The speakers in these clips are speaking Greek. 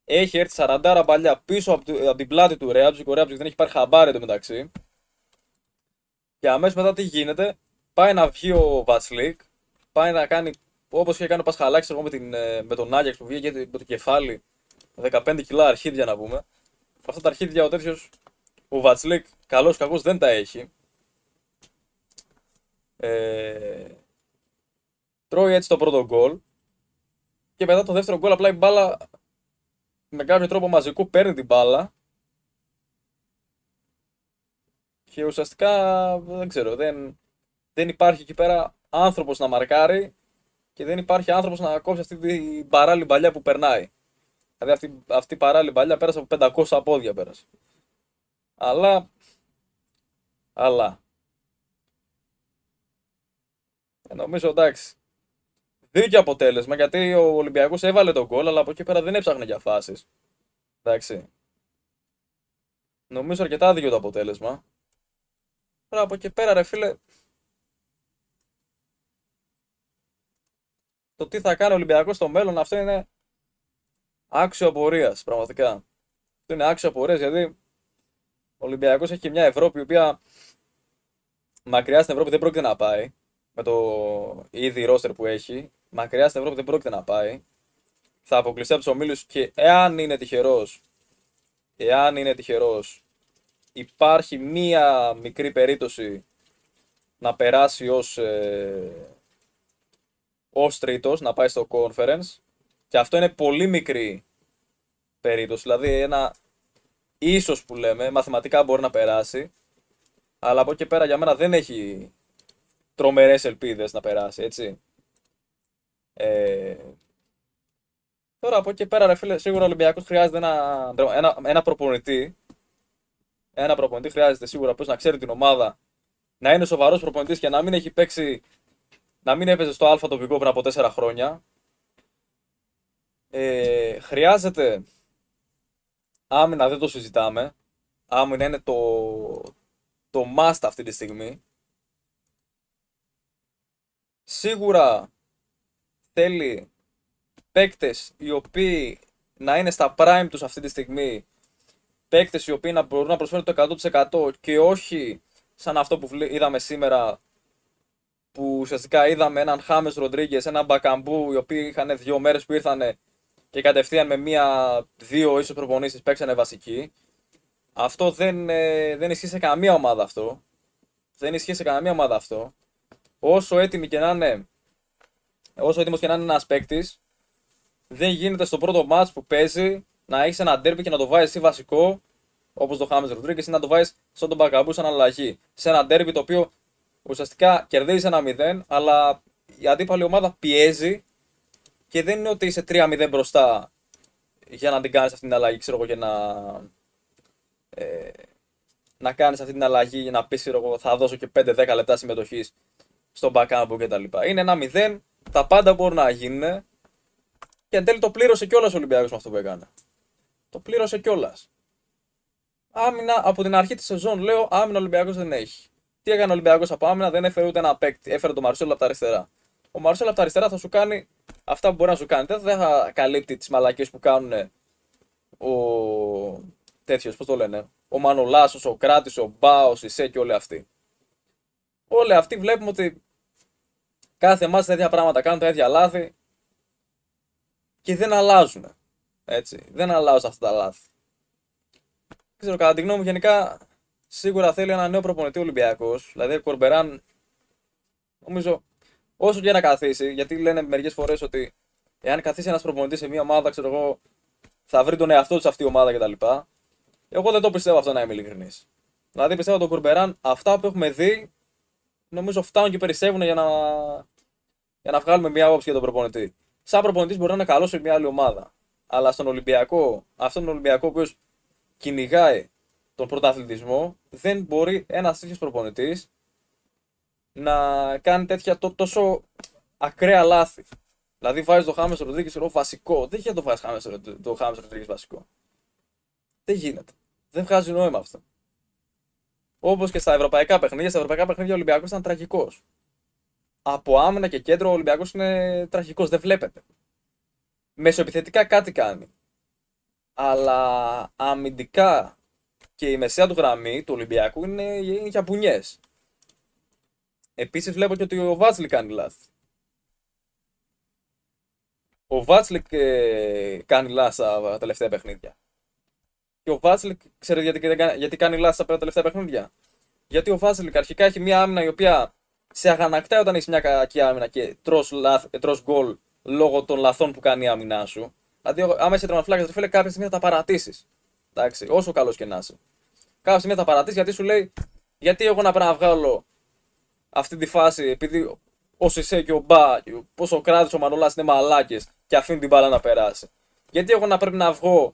Έχει έρθει 40 παλιά πίσω από την πλάτη του Ρέαμπζικ. Ο Ρέαμπζικ δεν έχει πάρει χαμπάρι εντωμεταξύ. Και αμέσως μετά τι γίνεται, πάει να βγει ο Βατσλίκ, πάει να κάνει όπως είχε κάνει ο Πασχαλάκης εγώ με τον Άγιαξ που βγήκε με το κεφάλι 15 κιλά αρχίδια να πούμε. Αυτά τα αρχίδια ο τέτοιος, ο Βατσλίκ, καλός κακός δεν τα έχει. Τρώει έτσι το πρώτο γκολ και μετά το δεύτερο γκολ απλά η μπάλα με κάποιο τρόπο μαζικό παίρνει την μπάλα και ουσιαστικά δεν ξέρω, δεν υπάρχει εκεί πέρα άνθρωπος να μαρκάρει και δεν υπάρχει άνθρωπος να κόψει αυτή την παράλληλη παλιά που περνάει. Δηλαδή αυτή η παράλληλη παλιά πέρασε από 500 πόδια πέρασε. Αλλά νομίζω εντάξει. Δίκιο αποτέλεσμα γιατί ο Ολυμπιακός έβαλε τον γκολ, αλλά από εκεί πέρα δεν έψαχνε για φάσεις. Εντάξει. Νομίζω αρκετά δίκιο το αποτέλεσμα. Τώρα από εκεί πέρα, ρε φίλε, το τι θα κάνει ο Ολυμπιακός στο μέλλον, αυτό είναι άξιο απορίας, πραγματικά. Αυτό είναι άξιο απορίας γιατί ο Ολυμπιακός έχει μια Ευρώπη η οποία μακριά στην Ευρώπη δεν πρόκειται να πάει. Με το ήδη ρόστερ που έχει, μακριά στην Ευρώπη δεν πρόκειται να πάει. Θα αποκλειστεί από τους ομίλους και εάν είναι τυχερός, υπάρχει μία μικρή περίπτωση να περάσει ως τρίτος, να πάει στο conference. Και αυτό είναι πολύ μικρή περίπτωση, δηλαδή ένα ίσως που λέμε, μαθηματικά μπορεί να περάσει, αλλά από εκεί πέρα για μένα δεν έχει τρομερές ελπίδες να περάσει, έτσι. Ε, Τώρα από εκεί πέρα, ρε φίλε, σίγουρα ο Ολυμπιακός χρειάζεται ένα προπονητή. Ένα προπονητή χρειάζεται σίγουρα που να ξέρει την ομάδα, να είναι σοβαρός προπονητής και να μην έχει παίξει, να μην έπαιζε στο Α τοπικό πριν από 4 χρόνια. Χρειάζεται άμυνα, δεν το συζητάμε. Άμυνα είναι το must αυτή τη στιγμή. Σίγουρα θέλει παίκτες οι οποίοι να είναι στα prime τους αυτή τη στιγμή. Παίκτες οι οποίοι να μπορούν να προσφέρουν το 100% και όχι σαν αυτό που είδαμε σήμερα, που ουσιαστικά είδαμε έναν Χάμες Ροντρίγκες, έναν Μπακαμπού, οι οποίοι είχαν 2 μέρες που ήρθανε και κατευθείαν με 1-2 ίσως προπονήσεις παίξανε βασικοί. Αυτό δεν ισχύει σε καμία ομάδα αυτό. Δεν ισχύει σε καμία ομάδα αυτό. Όσο έτοιμος και να είναι ένας παίκτης, δεν γίνεται στο πρώτο μάτς που παίζει να έχεις ένα ντέρμπι και να το βάζεις εσύ βασικό, όπως το Χάμες Ροντρίγκες, ή να το βάζεις σαν τον Μπακαμπού σαν αλλαγή. Σε ένα ντέρμπι το οποίο ουσιαστικά κερδίζει 1-0, αλλά η αντίπαλη ομάδα πιέζει και δεν είναι ότι είσαι 3-0 μπροστά για να την κάνεις αυτή την αλλαγή, ξέρω εγώ, και να κάνεις αυτή την αλλαγή για να πεις, ξέρω εγώ, θα δώσω και 5-10 λεπτά συμμετοχής στον Μπακάμπο κτλ. Είναι 1-0, τα πάντα μπορούν να γίνουν και εν τέλει το πλήρωσε κιόλας ο Ολυμπιακός με αυτό που έκανε. Το πλήρωσε κιόλας. Άμυνα από την αρχή της σεζόν λέω, άμυνα ο Ολυμπιακός δεν έχει. Τι έκανε ο Ολυμπιακός από άμυνα, δεν έφερε ούτε ένα παίκτη. Έφερε τον Μαρσέλο από τα αριστερά. Ο Μαρσέλο από τα αριστερά θα σου κάνει αυτά που μπορεί να σου κάνει. Δεν θα καλύπτει τις μαλακίες που κάνουν ο τέτοιος, πώς το λένε, ο Μανολάσος, ο Κράτης, ο Μπάος, η Σέ και όλοι αυτοί. Όλοι αυτοί βλέπουμε ότι κάθε μάτς τα ίδια πράγματα κάνουν, τα ίδια λάθη και δεν αλλάζουν. Έτσι, δεν αλλάζουν αυτά τα λάθη. Δεν ξέρω, κατά τη γνώμη μου, γενικά σίγουρα θέλει ένα νέο προπονητή Ολυμπιακός. Δηλαδή, ο Κορμπεράν, νομίζω, όσο και να καθίσει, γιατί λένε μερικές φορές ότι εάν καθίσει ένας προπονητής σε μια ομάδα, ξέρω εγώ, θα βρει τον εαυτό του σε αυτή η ομάδα κτλ. Εγώ δεν το πιστεύω αυτό, να είμαι ειλικρινής. Δηλαδή, πιστεύω τον Κορμπεράν, αυτά που έχουμε δει, νομίζω φτάνουν και περισσεύουν για να βγάλουμε μια άποψη για τον προπονητή. Σαν προπονητής μπορεί να είναι καλός σε μια άλλη ομάδα. Αλλά στον Ολυμπιακό, αυτόν τον Ολυμπιακό, ο οποίος κυνηγάει τον πρωταθλητισμό, δεν μπορεί ένας τέτοιος προπονητής να κάνει τέτοια τόσο ακραία λάθη. Δηλαδή βάζει το Χάμες Ροντρίγκες βασικό. Δεν γίνεται να το βάζει το Χάμες Ροντρίγκες βασικό. Δεν γίνεται. Δεν βγάζει νόημα αυτό. Όπως και στα ευρωπαϊκά παιχνίδια. Ο Ολυμπιακός ήταν τραγικός. Από άμυνα και κέντρο ο Ολυμπιακός είναι τραγικός. Δεν βλέπετε. Μεσοεπιθετικά κάτι κάνει. Αλλά αμυντικά και η μεσαία του γραμμή του Ολυμπιακού είναι για μπουνιές. Επίσης βλέπω και ότι ο Βάτσλικ κάνει λάθη. Ο Βάτσλικ κάνει λάθη στα τελευταία παιχνίδια. Και ο Βάτσλικ, ξέρετε γιατί κάνει λάθη στα τελευταία παιχνίδια? Γιατί ο Βάτσλικ αρχικά έχει μια άμυνα η οποία σε αγανακτάει όταν έχει μια κακή άμυνα και τρως γκολ λόγω των λαθών που κάνει η άμυνά σου. Δηλαδή, άμα είσαι τερματοφύλακας, φίλε, κάποια στιγμή θα τα παρατήσεις. Εντάξει, όσο καλός και να είσαι. Κάποια στιγμή θα τα παρατήσεις γιατί σου λέει, γιατί εγώ να πρέπει να βγάλω αυτή τη φάση, επειδή ο Σισέ και ο Μπα, πόσο κράτης ο Μανολάς είναι μαλάκες και αφήνουν την μπάλα να περάσει. Γιατί εγώ να πρέπει να βγω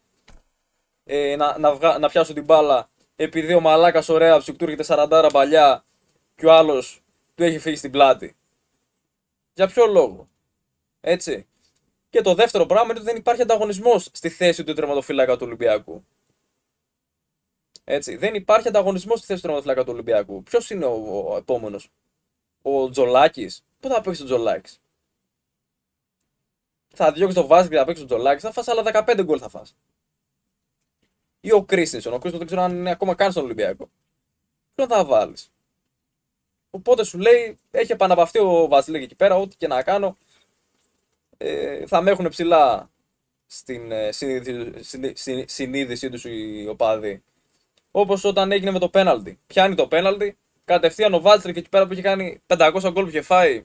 να πιάσω την μπάλα επειδή ο μαλάκας ο Ρέαψ του έρχεται 40 παλιά και ο άλλος του έχει φύγει στην πλάτη? Για ποιο λόγο? Έτσι. Και το δεύτερο πράγμα είναι ότι δεν υπάρχει ανταγωνισμός στη θέση του τερματοφύλακα του Ολυμπιακού. Έτσι. Δεν υπάρχει ανταγωνισμός στη θέση του τερματοφύλακα του Ολυμπιακού. Ποιος είναι ο επόμενος? Ο Τζολάκης? Πού θα παίξει ο Τζολάκης? Θα διώξει το Βάζι και θα παίξει ο Τζολάκης? Θα φας άλλα 15 γκολ θα φας. Ή ο Κρίστινσον? Ο Κρίστινσον δεν ξέρω αν είναι ακόμα καν στον Ολυμπιακό. Ποιον θα βάλεις? Οπότε σου λέει, έχει επαναπαυθεί ο Βασιλίκη εκεί πέρα, ό,τι και να κάνω θα με έχουν ψηλά στην συνείδησή τους οι οπαδοί. Όπως όταν έγινε με το πέναλτι. Πιάνει το πέναλτι, κατευθείαν ο Βάλτσερ και εκεί πέρα που είχε κάνει 500 γκολ που είχε φάει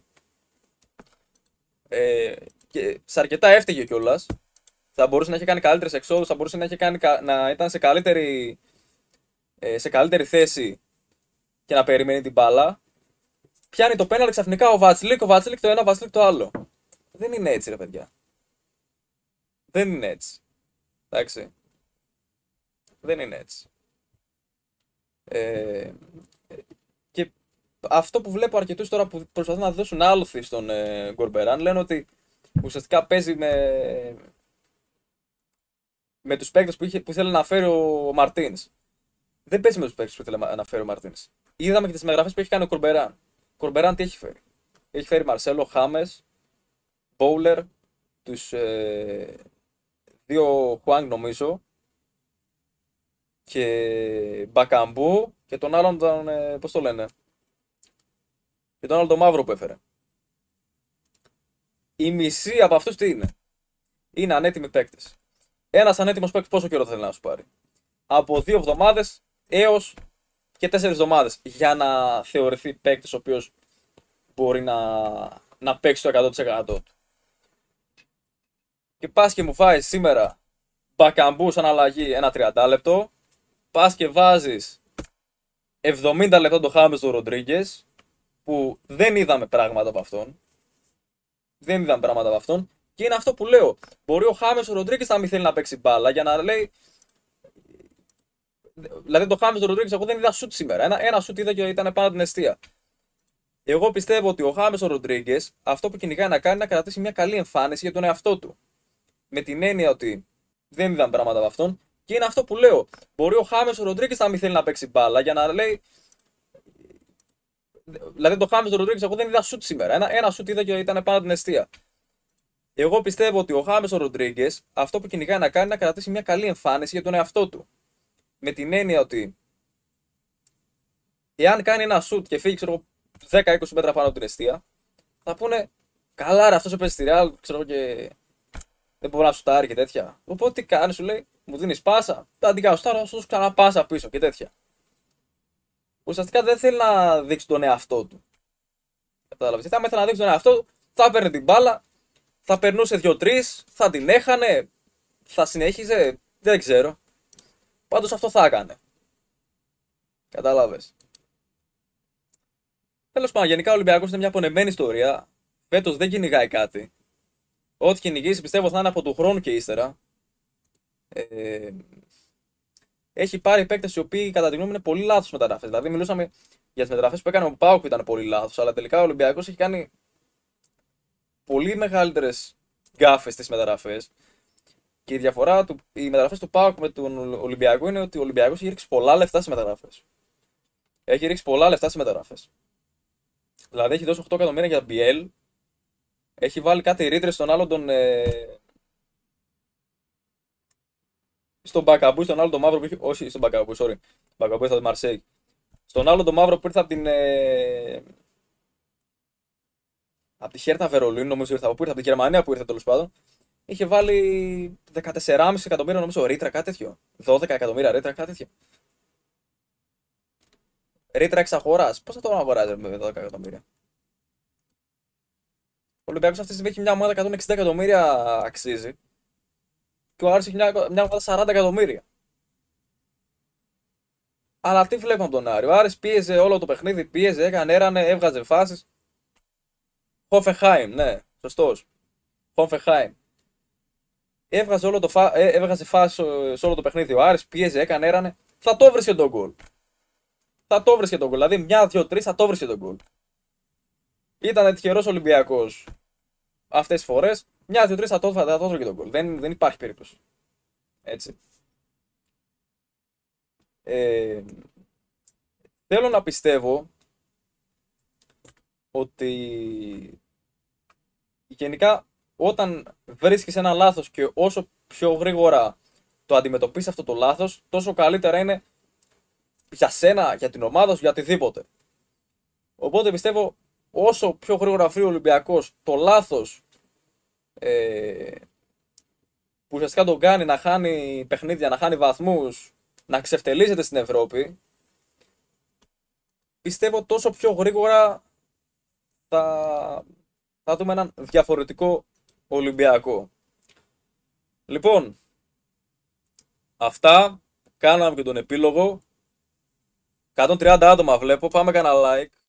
και σε αρκετά έφταιγε κιόλας. Θα μπορούσε να έχει κάνει καλύτερες εξόδους, θα μπορούσε να ήταν σε καλύτερη θέση και να περιμένει την μπάλα. Πιάνει το πέναλτι ξαφνικά ο Βατσλίκ το ένα, ο Βατσλίκ το άλλο. Δεν είναι έτσι, ρε παιδιά. Δεν είναι έτσι. Εντάξει. Δεν είναι έτσι. Και αυτό που βλέπω αρκετούς τώρα που προσπαθούν να δώσουν άλοθη στον Γκορμπεράν, λένε ότι ουσιαστικά παίζει με τους παίκτες που ήθελε να φέρει ο Μαρτίνς. Δεν παίζει με τους παίκτες που ήθελε να φέρει ο Μαρτίνς. Είδαμε και τις μεταγραφές που έχει κάνει ο Κορμπεράν. Ο Κορμπεράν τι έχει φέρει? Έχει φέρει Μαρσέλο, Χάμες, Μπόουλερ, τους δύο Χουάνγκ νομίζω, και Μπακαμπού και τον άλλον τον, πώς το λένε, και τον άλλο τον μαύρο που έφερε. Η μισή από αυτούς τι είναι? Είναι ανέτοιμοι παίκτες. Ένας ανέτοιμος παίκτης πόσο καιρό θέλει να σου πάρει? Από 2 εβδομάδες έως και 4 εβδομάδες για να θεωρηθεί παίκτης ο οποίος μπορεί να παίξει το 100% του. Και πας και μου βάζεις σήμερα Μπακαμπού σαν αλλαγή ένα 30 λεπτό, πας και βάζεις 70 λεπτά το Χάμες του Ροντρίγκες, που δεν είδαμε πράγματα από αυτόν. Δεν είδαμε πράγματα από αυτόν. Και είναι αυτό που λέω. Μπορεί ο Χάμες ο Ροντρίγκες να μην θέλει να παίξει μπάλα για να λέει. Δηλαδή το Χάμες ο Ροντρίγκες, εγώ δεν είδα σουτ σήμερα. Ένα σουτ είδα και ήταν πάνω την αιστεία. Εγώ πιστεύω ότι ο Χάμες ο Ροντρίγκες αυτό που κυνηγάει να κάνει είναι να κρατήσει μια καλή εμφάνιση για τον εαυτό του. Με την έννοια ότι δεν είδαμε πράγματα από αυτόν. Και είναι αυτό που λέω. Μπορεί ο Χάμες ο Ροντρίγκες να μην θέλει να παίξει μπάλα για να λέει. Δηλαδή το Χάμες ο Ροντρίγκες, εγώ δεν είδα σουτ σήμερα. Ένα σουτ είδα και ήταν πάνω την αιστεία. Εγώ πιστεύω ότι ο Χάμες ο Ροντρίγκες αυτό που κυνηγάει να κάνει είναι να κρατήσει μια καλή εμφάνιση για τον εαυτό του. Με την έννοια ότι εάν κάνει ένα σουτ και φύγει, ξέρω, 10-20 μέτρα πάνω από την αιστεία, θα πούνε καλά, ρε, αυτός έπαιζε στη Real, ξέρω, και δεν μπορεί να σουτάρει και τέτοια. Οπότε τι κάνει, σου λέει, μου δίνει πάσα, θα την κάνω σουτάρω, θα σου ξανά πάσα πίσω και τέτοια. Ουσιαστικά δεν θέλει να δείξει τον εαυτό του. Κατάλαβες. Αν ήθελε να δείξει τον εαυτό του, θα παίρνει την μπάλα, θα περνούσε 2-3, θα την έχανε, θα συνέχιζε, δεν ξέρω. Πάντως αυτό θα έκανε. Κατάλαβες. Τέλος πάντων, γενικά ο Ολυμπιακός είναι μια πονεμένη ιστορία. Φέτος δεν κυνηγάει κάτι. Ό,τι κυνηγήσει πιστεύω θα είναι από του χρόνου και ύστερα. Έχει πάρει παίκτες οι οποίοι κατά τη γνώμη είναι πολύ λάθος μεταγραφές. Δηλαδή, μιλούσαμε για τις μεταγραφές που έκανε ο ΠΑΟΚ που ήταν πολύ λάθος, αλλά τελικά ο Ολυμπιακός έχει κάνει πολύ μεγαλύτερες γκάφες στις μεταγραφές. Και η διαφορά οι μεταγραφές του ΠΑΟΚ με τον Ολυμπιακό είναι ότι ο Ολυμπιακός έχει ρίξει πολλά λεφτά στις μεταγραφές. Έχει ρίξει πολλά λεφτά στις μεταγραφές. Δηλαδή, έχει δώσει 8 εκατομμύρια για BL. Έχει βάλει κάτι ρήτρες στον άλλον τον. στον Μπακαμπού, στον άλλο το μαύρο που είχε. Όχι, στον Μπακαμπού, sorry. Μπακαμπού ήρθε από τη Μαρσέη. Στον άλλο το μαύρο που ήρθε από την. Από τη Χέρτα Βερολίνου, νομίζω ήρθε από τη Γερμανία που ήρθε τέλος πάντων. Είχε βάλει 14,5 εκατομμύρια νομίζω ρήτρα, κάτι τέτοιο. 12 εκατομμύρια ρήτρα, κάτι τέτοιο. Ρήτρα εξ αγοράς. Πώς θα το αγοράζει με 12 εκατομμύρια. Ο Ολυμπιακός αυτή τη στιγμή έχει μια ομάδα 160 εκατομμύρια αξίζει. Και ο Άρης έχει μια ομάδα 40 εκατομμύρια. Αλλά τι βλέπουμε από τον Άρη. Ο Άρης πίεζε όλο το παιχνίδι, πίεζε, έκανε, έρανε, έβγαζε φάσεις. Χόφενχάιμ, ναι, σωστός. Χόφενχάιμ. Έβγαζε φάσεις σε όλο το παιχνίδι. Ο Άρης πίεζε, έκανε, έρανε. Θα το βρίσκε τον γκολ. Θα το βρίσκε τον γκολ. Δηλαδή, μια, δύο, τρεις θα το βρίσκε τον γκολ. Ήταν τυχερός Ολυμπιακός αυτές τις φορές. Μια, δύο, τρεις θα το βρίσκε τον γκολ. Δεν υπάρχει περίπτωση. Έτσι. Θέλω να πιστεύω ότι γενικά όταν βρίσκεις ένα λάθος και όσο πιο γρήγορα το αντιμετωπίσεις αυτό το λάθος, τόσο καλύτερα είναι για σένα, για την ομάδα σου, για οτιδήποτε. Οπότε πιστεύω όσο πιο γρήγορα βρει ο Ολυμπιακός το λάθος που ουσιαστικά τον κάνει να χάνει παιχνίδια, να χάνει βαθμούς, να ξεφτελίζεται στην Ευρώπη, πιστεύω τόσο πιο γρήγορα θα δούμε έναν διαφορετικό Ολυμπιακό. Λοιπόν, αυτά, κάναμε και τον επίλογο. 130 άτομα βλέπω, πάμε κάνα like.